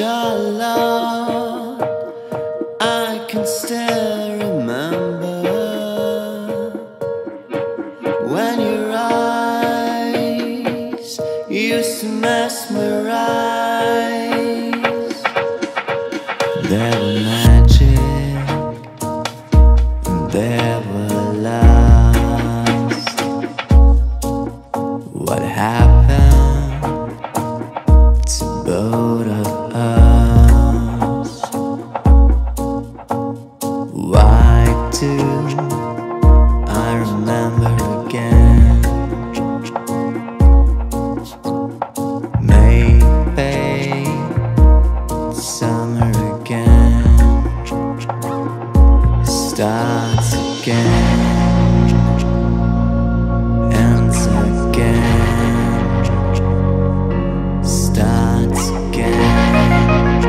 Inshallah, I can still remember when your eyes used to mesmerize. They were magic, and they were last. What happened to both of us? Why do I remember again? Maybe summer again starts again, ends again, starts again,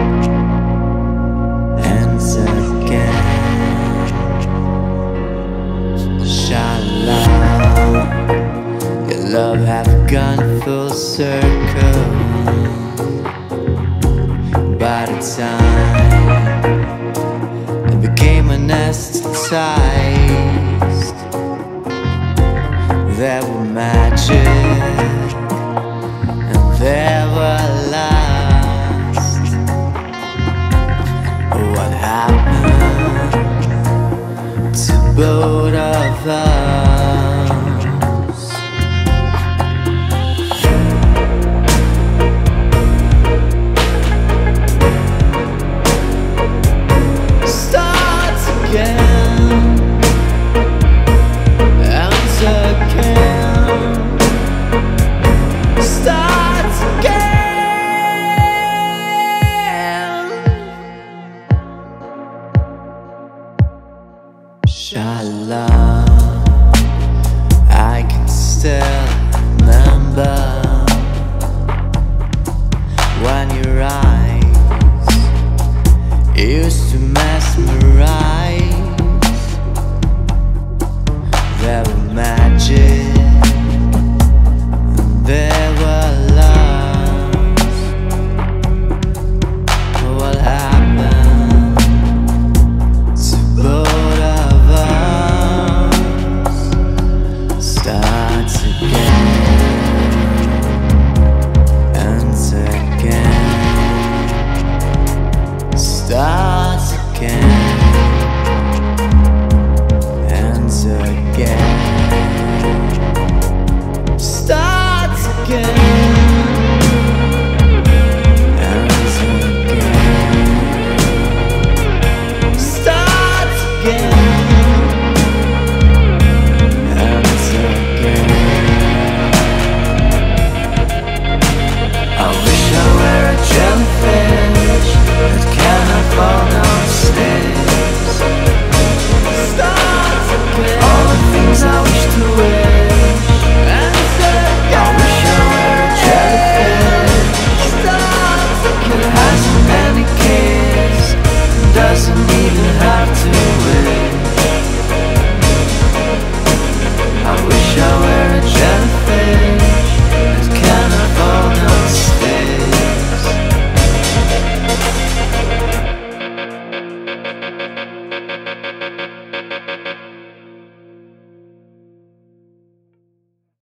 ends again. Inshallah, your love have gone full circle. By the time I became anesthetized, there were magic and there were last. What happened to both of us? Starts again, ends again, starts again. Inshallah, I can still remember when your eyes used to mesmerize. There were magic, and there